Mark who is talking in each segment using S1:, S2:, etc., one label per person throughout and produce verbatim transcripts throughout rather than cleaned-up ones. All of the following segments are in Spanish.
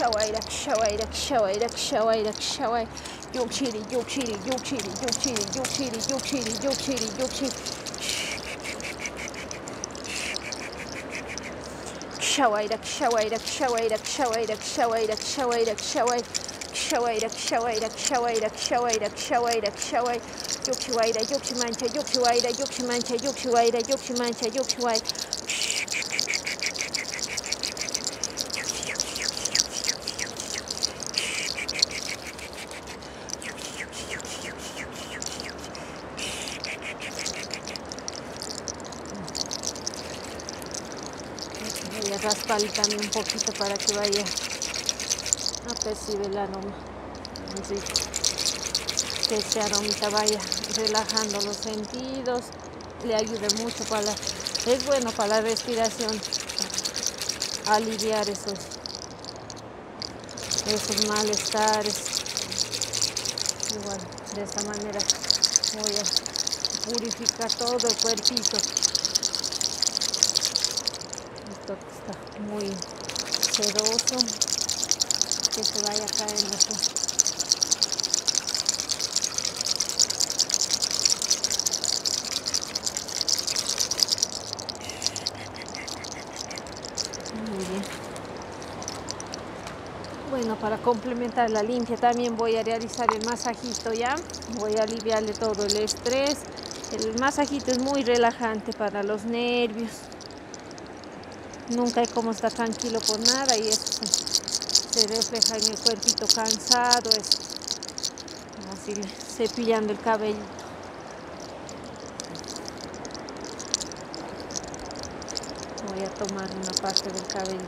S1: kshawaira, kshawaira, kshawaira, kshawaira, kshawaira. Yukshiri, yukshiri, yukshiri, yukshiri, yukshiri, yukshiri, yukshiri, yukshiri. Kshawaira, kshawaira, kshawaira, kshawaira, kshawaira, kshawaira, kshawaira. Kshawaira, kshawaira, kshawaira, kshawaira, kshawaira, kshawaira. Yukshiwaira, yukshimancha, yukshiwaira, yukshimancha, yukshiwaira, yukshimancha, yukshiwaira. Voy a rasparle también un poquito para que vaya a percibir el aroma. Así que este aromita vaya relajando los sentidos, le ayude mucho para la, es bueno para la respiración, aliviar esos, esos malestares. Y bueno, de esta manera voy a purificar todo el cuerpito. Esto está muy sedoso, que se vaya cayendo todo. Muy bien. Bueno, para complementar la limpia también voy a realizar el masajito ya. Voy a aliviarle todo el estrés. El masajito es muy relajante para los nervios. Nunca hay como estar tranquilo por nada y eso se, se refleja en el cuerpito cansado. Es así cepillando el cabello. Voy a tomar una parte del cabello.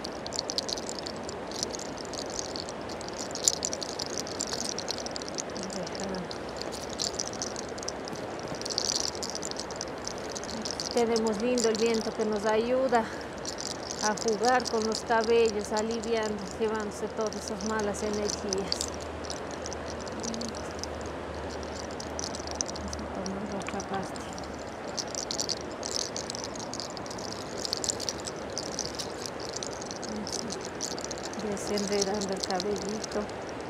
S1: Tenemos lindo el viento que nos ayuda a jugar con los cabellos, aliviando, llevándose todas esas malas energías. Vamos a tomar otra parte. Desenredando el cabellito.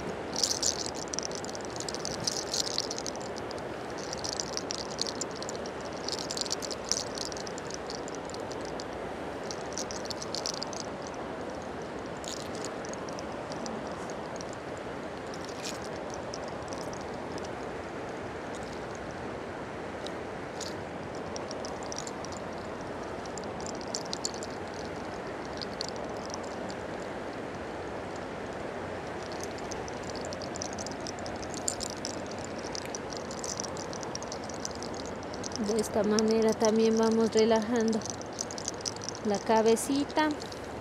S1: De esta manera también vamos relajando la cabecita.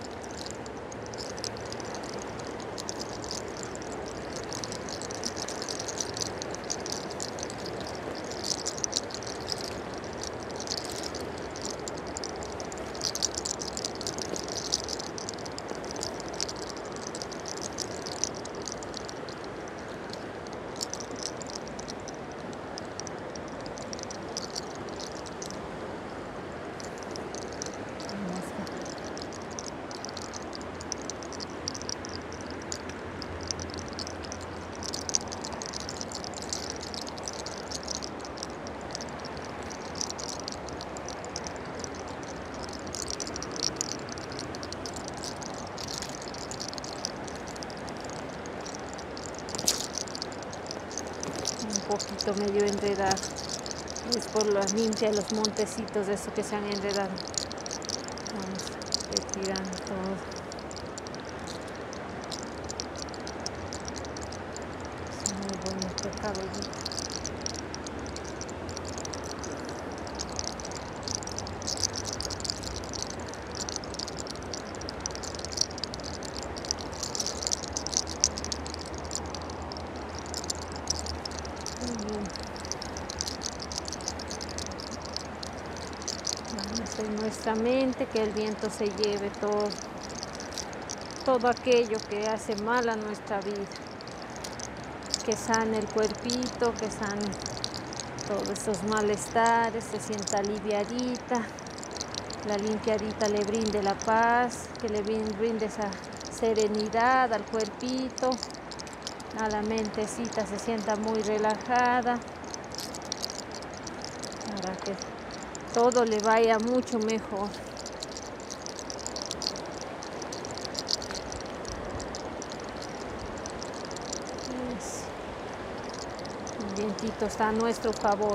S1: Un poquito medio enredado, es por la limpia, los montecitos de eso que se han enredado. Vamos retirando todo. Es muy bonito el cabellito. Vamos en nuestra mente que el viento se lleve todo, todo aquello que hace mal a nuestra vida, que sane el cuerpito, que sane todos esos malestares, se sienta aliviadita, la limpiadita le brinde la paz, que le brinde esa serenidad al cuerpito, a la mentecita se sienta muy relajada, para que todo le vaya mucho mejor. El vientito está a nuestro favor.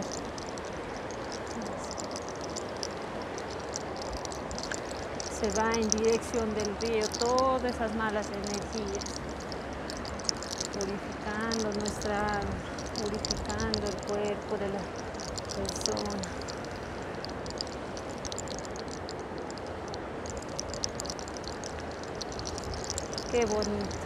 S1: Se va en dirección del río todas esas malas energías, purificando nuestra alma, purificando el cuerpo de la persona. Qué bonito.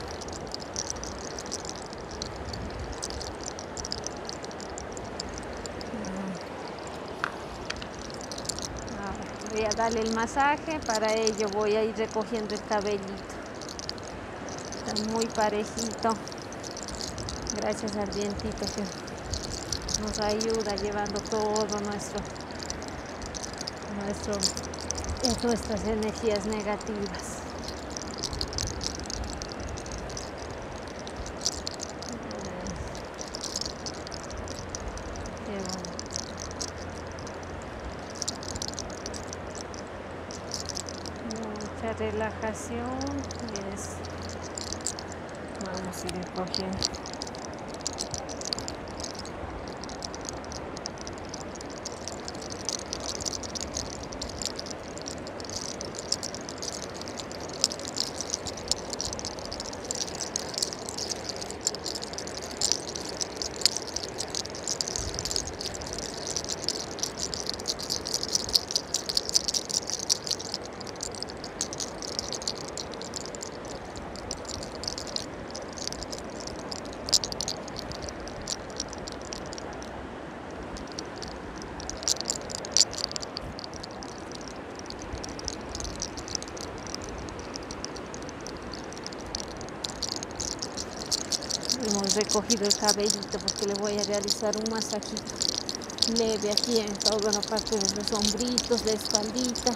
S1: Voy a darle el masaje, para ello voy a ir recogiendo el cabellito. Está muy parejito, gracias al vientito que nos ayuda llevando todo nuestro, nuestro, nuestras energías negativas. Qué bonito. Mucha relajación y es, vamos a ir recogiendo. Hemos recogido el cabellito porque le voy a realizar un masajito leve aquí en toda la parte de los hombritos, de espaldita.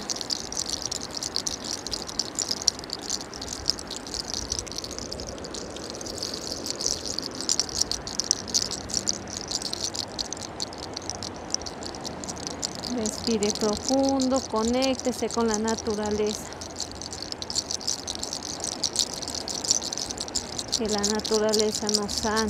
S1: Respire profundo, conéctese con la naturaleza. Que la naturaleza nos sana.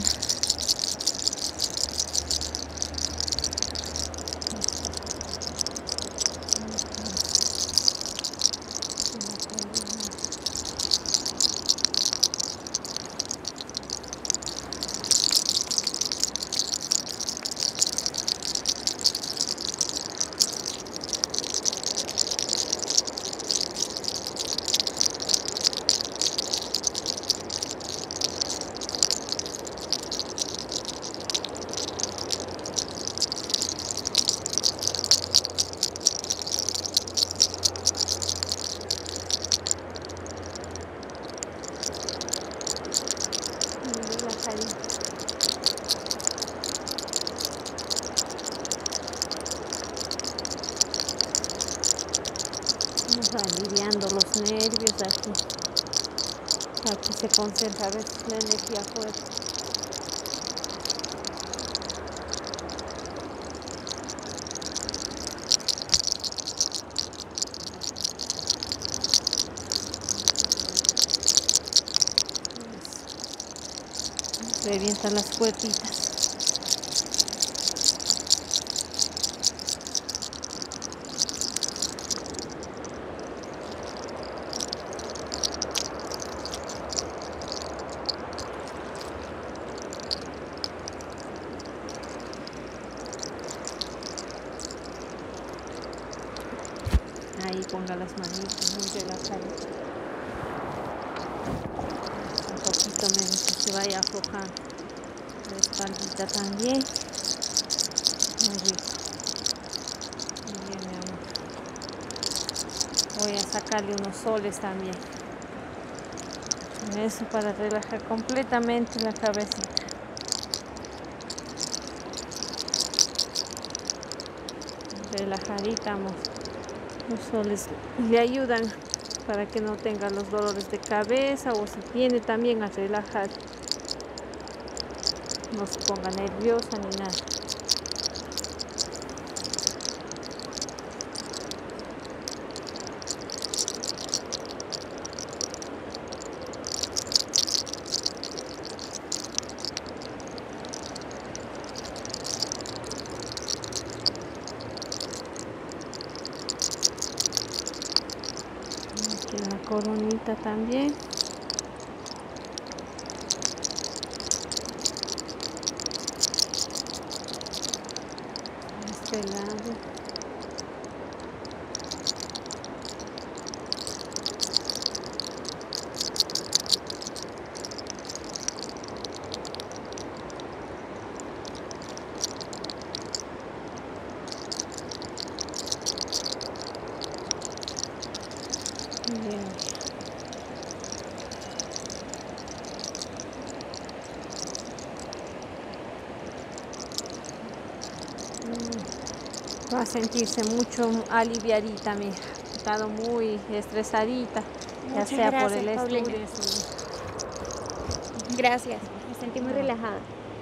S1: Vamos aliviando los nervios aquí. Aquí se concentra a veces la energía fuerte. Revientan las puertitas. Ahí ponga las manitas muy relajadas. Un poquito menos que se vaya aflojando. La espaldita también. Muy rico. Muy bien, mi amor. Voy a sacarle unos soles también. Eso para relajar completamente la cabecita. Relajadita, amor. Los soles le ayudan para que no tenga los dolores de cabeza, o si tiene también a relajar, no se ponga nerviosa ni nada. Aquí la coronita también. Este lado. Bien. Va a sentirse mucho aliviadita, mija. Ha estado muy estresadita, ya
S2: Muchas
S1: sea
S2: gracias,
S1: por el
S2: Paulina.
S1: estrés.
S2: Gracias, me sentí muy relajada.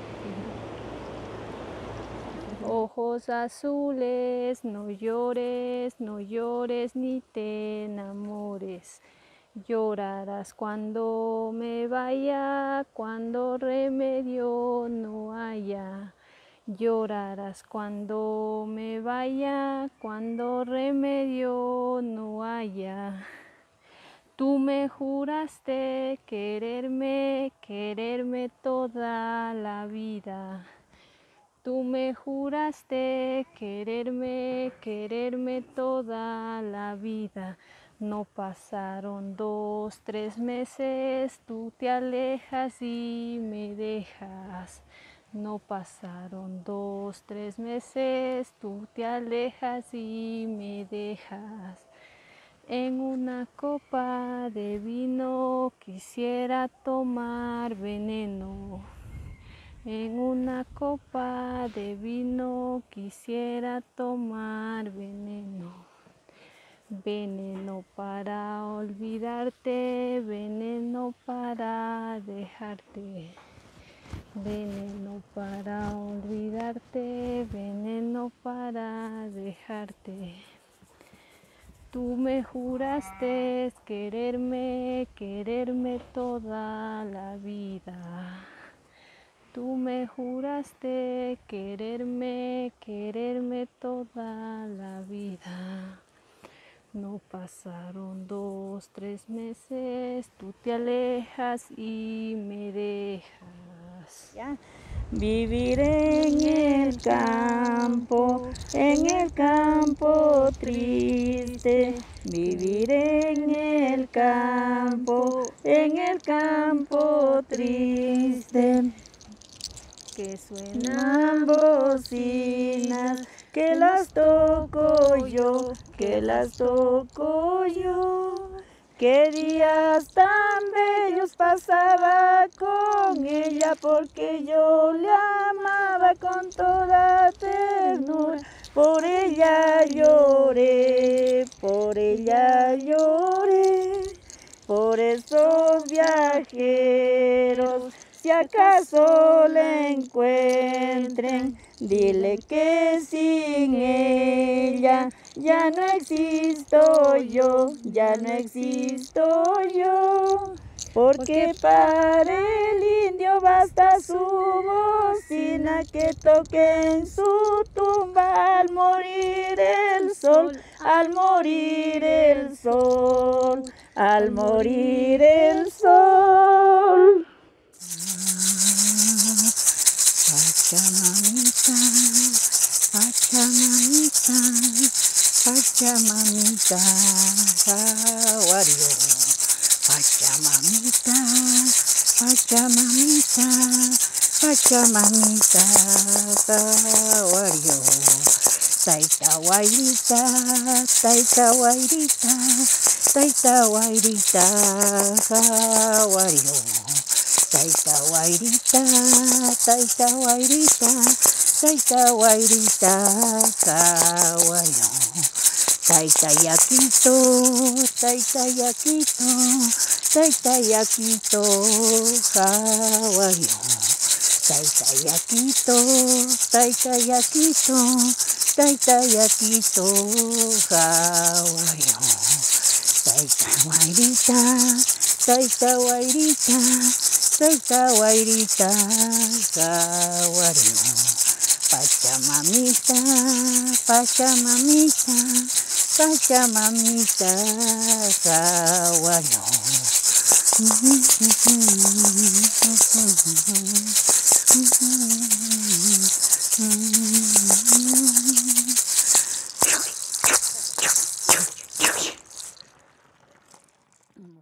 S1: Ojos azules, no llores, no llores ni te enamores. Llorarás cuando me vaya, cuando remedio no haya. Llorarás cuando me vaya, cuando remedio no haya. Tú me juraste quererme, quererme toda la vida. Tú me juraste quererme, quererme toda la vida. No pasaron dos, tres meses, tú te alejas y me dejas. No pasaron dos, tres meses, tú te alejas y me dejas. En una copa de vino quisiera tomar veneno. En una copa de vino quisiera tomar veneno. Veneno para olvidarte, veneno para dejarte. Veneno para olvidarte, veneno para dejarte. Tú me juraste quererme, quererme toda la vida. Tú me juraste quererme, quererme toda la vida. No pasaron dos, tres meses, tú te alejas y me dejas.
S3: ¿Ya? Viviré en el campo, en el campo triste. Viviré en el campo, en el campo triste. Que suenan bocinas, que las toco yo, que las toco yo. Qué días tan bellos pasaba con ella, porque yo le amaba con toda ternura. Por ella lloré, por ella lloré, por esos viajeros. Si acaso le encuentren, dile que sin ella ya no existo yo, ya no existo yo. Porque para el indio basta su bocina, que toque en su tumba al morir el sol, al morir el sol, al morir el sol. Pachamamita, Pachamamita, Pachamamita, Jaguario. Pachamamita, Pachamamita, Pachamamita, Jaguario. Taita guairita, taita guairita, taita guairita, Jaguario. Taita guairita, taita guairita, taita guairita, Jaguario. Taitayaquito, taitayaquito, taitayaquito, Hawayo. Taitayaquito, taitayaquito, taitayaquito, Hawayo. Taitaguairita, taitaguairita, taitaguairita, Hawayo. Pachamamita, Pachamamita, Pachamamita, Hawayo.